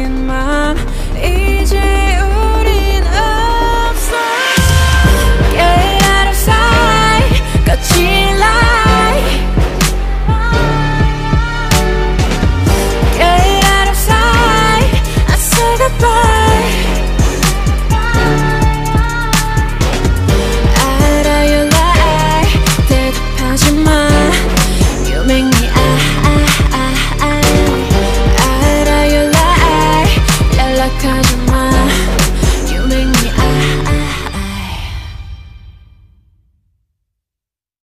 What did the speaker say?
빈 맘 이제 우린 없어. Get out of sight 거친 lie. Get out of sight I say goodbye. 알아 you lie 대답하지 마. You make me 알아 you lie 연락하지 마. You make me